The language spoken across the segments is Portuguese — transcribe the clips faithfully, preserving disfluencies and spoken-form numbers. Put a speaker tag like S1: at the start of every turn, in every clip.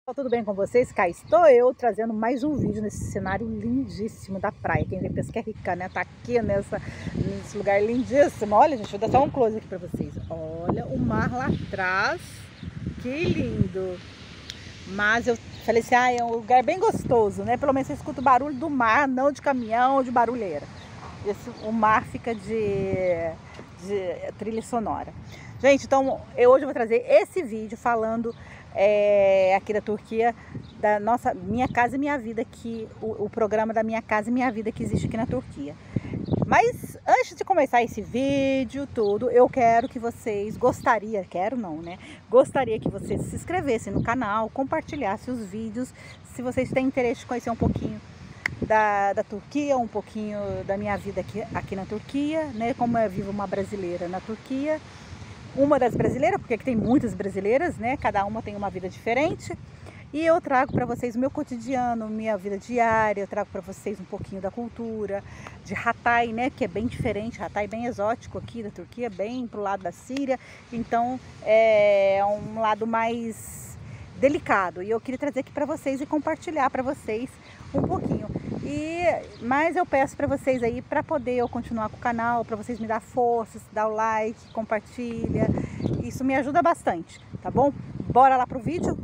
S1: Tudo bem com vocês? Cá estou eu trazendo mais um vídeo nesse cenário lindíssimo da praia. Quem vem pescar é rica, né? Tá aqui nessa, nesse lugar lindíssimo. Olha, gente, vou dar só um close aqui pra vocês. Olha o mar lá atrás. Que lindo! Mas eu falei assim, ah, é um lugar bem gostoso, né? Pelo menos você escuta o barulho do mar, não de caminhão ou de barulheira. Esse, o mar fica de, de trilha sonora. Gente, então eu hoje vou trazer esse vídeo falando é, aqui da Turquia, da nossa Minha Casa e Minha Vida, que o, o programa da Minha Casa e Minha Vida que existe aqui na Turquia. Mas antes de começar esse vídeo tudo, eu quero que vocês, gostaria, quero não, né? Gostaria que vocês se inscrevessem no canal, compartilhassem os vídeos, se vocês têm interesse de conhecer um pouquinho Da, da Turquia, um pouquinho da minha vida aqui, aqui na Turquia, né? Como eu vivo uma brasileira na Turquia, uma das brasileiras, porque aqui tem muitas brasileiras, né? Cada uma tem uma vida diferente. E eu trago para vocês o meu cotidiano, minha vida diária, eu trago para vocês um pouquinho da cultura, de Hatay, né? Que é bem diferente, Hatay é bem exótico aqui da Turquia, bem pro lado da Síria. Então é um lado mais delicado. E eu queria trazer aqui para vocês e compartilhar para vocês um pouquinho. E mas eu peço para vocês aí, para poder eu continuar com o canal, para vocês me dar força, dar o like, compartilha. Isso me ajuda bastante, tá bom? Bora lá pro vídeo?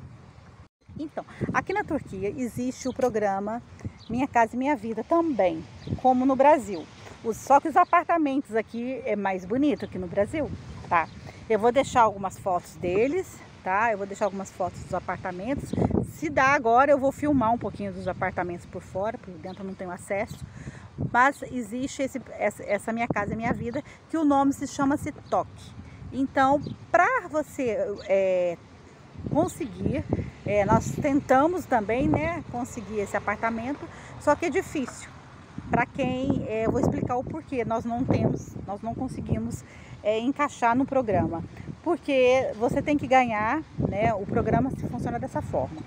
S1: Então, aqui na Turquia existe o programa Minha Casa e Minha Vida também, como no Brasil. Só que os apartamentos aqui é mais bonito que no Brasil, tá? Eu vou deixar algumas fotos deles, tá? Eu vou deixar algumas fotos dos apartamentos. Se dá agora, eu vou filmar um pouquinho dos apartamentos por fora, por dentro eu não tenho acesso. Mas existe esse, essa, essa Minha Casa e Minha Vida, que o nome se chama-se Toque. Então, para você é, conseguir, é, nós tentamos também, né, conseguir esse apartamento, só que é difícil. Para quem, é, eu vou explicar o porquê nós não temos, nós não conseguimos é, encaixar no programa. Porque você tem que ganhar, né, o programa funciona dessa forma.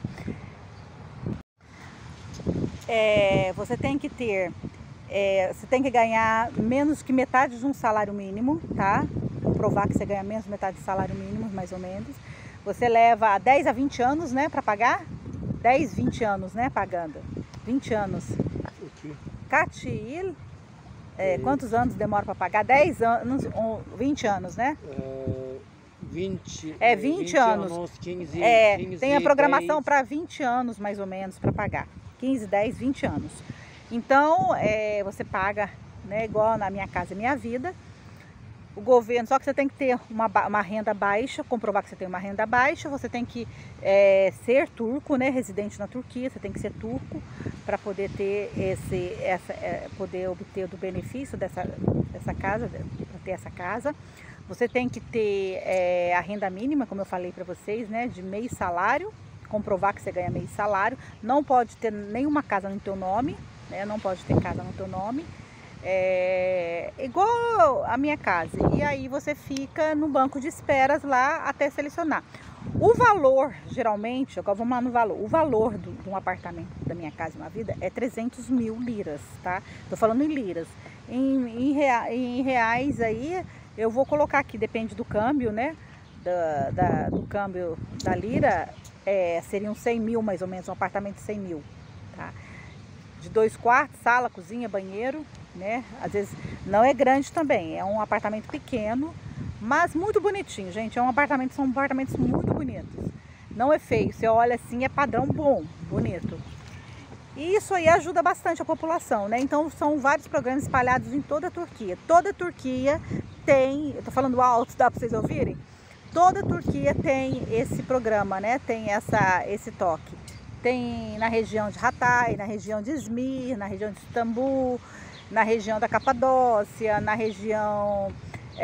S1: É, você tem que ter, é, você tem que ganhar menos que metade de um salário mínimo, tá? Comprovar que você ganha menos de metade do salário mínimo, mais ou menos. Você leva dez a vinte anos, né, para pagar? dez, vinte anos, né, pagando. vinte anos. Katil, é, quantos anos demora para pagar? dez anos, vinte anos, né?
S2: É, vinte,
S1: é vinte, vinte anos. anos quinze, é, quinze, tem a programação para vinte anos, mais ou menos, para pagar. quinze, dez, vinte anos. Então, é, você paga, né, igual na Minha Casa e Minha Vida. O governo, só que você tem que ter uma, uma renda baixa, comprovar que você tem uma renda baixa, você tem que é, ser turco, né, residente na Turquia, você tem que ser turco para poder ter esse, essa, é, poder obter do benefício dessa, dessa casa, para ter essa casa. Você tem que ter é, a renda mínima, como eu falei para vocês, né, de meio salário, comprovar que você ganha meio salário. Não pode ter nenhuma casa no teu nome, né, não pode ter casa no teu nome. É igual a minha casa, e aí você fica no banco de esperas lá até selecionar. O valor, geralmente, agora vamos lá no valor, o valor do, de um apartamento da Minha Casa e Minha Vida é trezentos mil liras, tá? Tô falando em liras. Em, em, rea, em reais aí, eu vou colocar aqui, depende do câmbio, né? Da, da, do câmbio da lira, é, seriam cem mil mais ou menos, um apartamento de cem mil, tá? De dois quartos, sala, cozinha, banheiro, né? Às vezes não é grande também, é um apartamento pequeno, mas muito bonitinho, gente. É um apartamento, são apartamentos muito bonitos. Não é feio, você olha assim, é padrão bom, bonito. E isso aí ajuda bastante a população, né? Então são vários programas espalhados em toda a Turquia. Toda a Turquia tem, eu tô falando alto, dá para vocês ouvirem? Toda a Turquia tem esse programa, né? Tem essa, esse toque. Tem na região de Hatay, na região de Izmir, na região de Istambul, na região da Capadócia, na região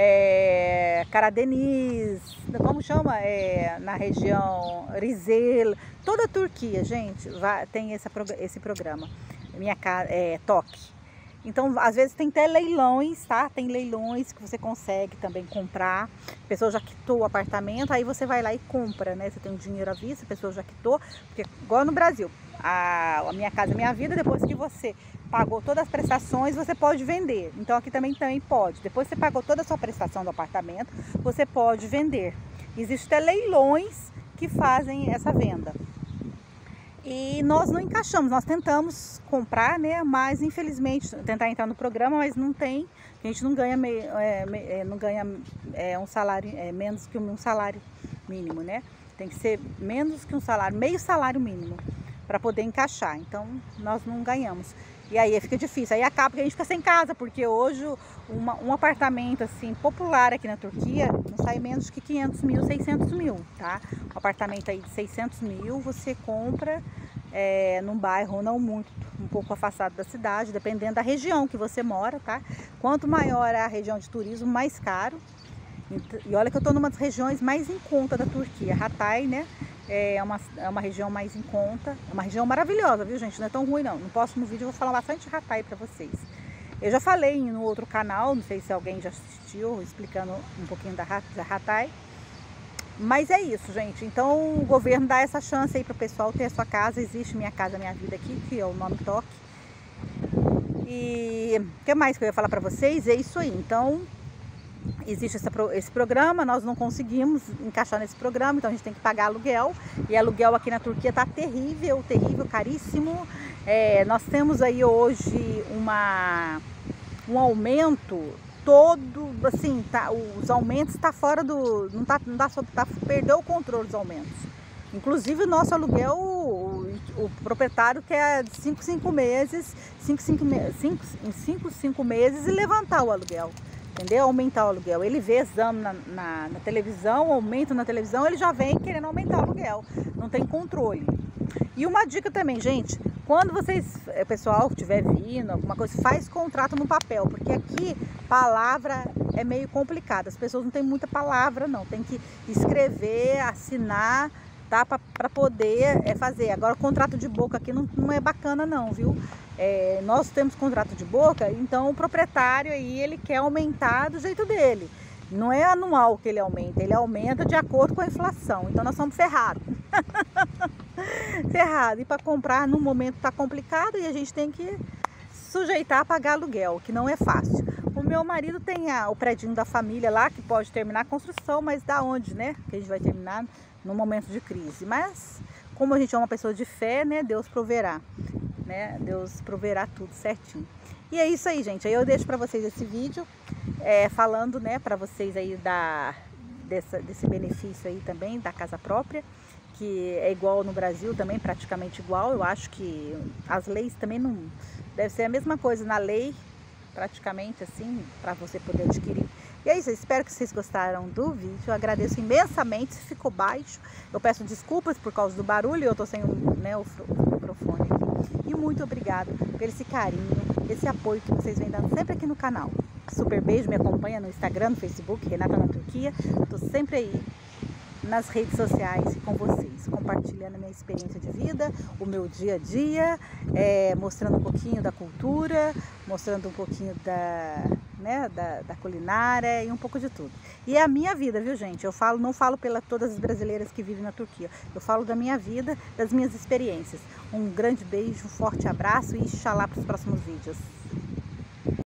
S1: é, Karadeniz, como chama? É, na região Rizel. Toda a Turquia, gente, vai, tem esse, esse programa, Minha Casa, é, Toque. Então, às vezes tem até leilões, tá? Tem leilões que você consegue também comprar. A pessoa já quitou o apartamento, aí você vai lá e compra, né? Você tem o dinheiro à vista, a pessoa já quitou. Porque, igual no Brasil, a, a Minha Casa, Minha Vida, depois que você pagou todas as prestações, você pode vender. Então, aqui também, também pode. Depois que você pagou toda a sua prestação do apartamento, você pode vender. Existem até leilões que fazem essa venda. E nós não encaixamos, nós tentamos comprar, né? Mas infelizmente tentar entrar no programa, mas não tem, a gente não ganha, meio, é, não ganha é, um salário, é, menos que um salário mínimo, né? Tem que ser menos que um salário, meio salário mínimo, para poder encaixar. Então nós não ganhamos. E aí fica difícil, aí acaba que a gente fica sem casa, porque hoje uma, um apartamento assim popular aqui na Turquia não sai menos que quinhentos mil, seiscentos mil, tá? Um apartamento aí de seiscentos mil você compra é, num bairro não muito, um pouco afastado da cidade, dependendo da região que você mora, tá? Quanto maior é a região de turismo, mais caro. E olha que eu tô numa das regiões mais em conta da Turquia, Hatay, né? É uma, é uma região mais em conta, é uma região maravilhosa, viu gente? Não é tão ruim não. No próximo vídeo eu vou falar bastante de Hatay para vocês. Eu já falei no outro canal, não sei se alguém já assistiu, explicando um pouquinho da, da Hatay. Mas é isso, gente. Então o governo dá essa chance aí para o pessoal ter a sua casa. Existe Minha Casa Minha Vida aqui, que é o nome Toque. E o que mais que eu ia falar para vocês? É isso aí. Então existe essa, esse programa, nós não conseguimos encaixar nesse programa, então a gente tem que pagar aluguel. E aluguel aqui na Turquia tá terrível, terrível, caríssimo. É, nós temos aí hoje uma, um aumento todo, assim, tá, os aumentos tá fora do, não tá, não dá, tá, perdeu o controle dos aumentos. Inclusive o nosso aluguel, o, o proprietário quer de cinco, cinco meses, cinco, cinco, cinco, em cinco, cinco meses e levantar o aluguel. Entendeu? Aumentar o aluguel. Ele vê exame na, na, na televisão, aumento na televisão, ele já vem querendo aumentar o aluguel. Não tem controle. E uma dica também, gente, quando vocês, pessoal, estiver vindo, alguma coisa, faz contrato no papel, porque aqui palavra é meio complicado. As pessoas não têm muita palavra, não. Tem que escrever, assinar, tá? Para poder é, fazer. Agora, o contrato de boca aqui não, não é bacana, não, viu? É, nós temos contrato de boca, então o proprietário aí ele quer aumentar do jeito dele. Não é anual que ele aumenta, ele aumenta de acordo com a inflação. Então nós somos ferrados. Ferrado. E para comprar no momento está complicado e a gente tem que sujeitar a pagar aluguel, que não é fácil. O meu marido tem a, o predinho da família lá, que pode terminar a construção, mas da onde, né? Que a gente vai terminar no momento de crise. Mas como a gente é uma pessoa de fé, né? Deus proverá. Né? Deus proverá tudo certinho. E é isso aí, gente. Aí eu deixo para vocês esse vídeo é, falando, né, para vocês aí da, dessa, desse benefício aí também da casa própria, que é igual no Brasil também, praticamente igual. Eu acho que as leis também não... Deve ser a mesma coisa na lei, praticamente assim, para você poder adquirir. E é isso, eu espero que vocês gostaram do vídeo. Eu agradeço imensamente. Se ficou baixo, eu peço desculpas por causa do barulho. Eu tô sem né, o microfone aqui. E muito obrigado por esse carinho, esse apoio que vocês vêm dando sempre aqui no canal. Super beijo, me acompanha no Instagram, no Facebook, Renata na Turquia. Tô sempre aí nas redes sociais com vocês, compartilhando a minha experiência de vida, o meu dia a dia, é, mostrando um pouquinho da cultura, mostrando um pouquinho da, né, da, da culinária e um pouco de tudo. E é a minha vida, viu gente? Eu falo, não falo pela todas as brasileiras que vivem na Turquia, eu falo da minha vida, das minhas experiências. Um grande beijo, um forte abraço e xalá para os próximos vídeos.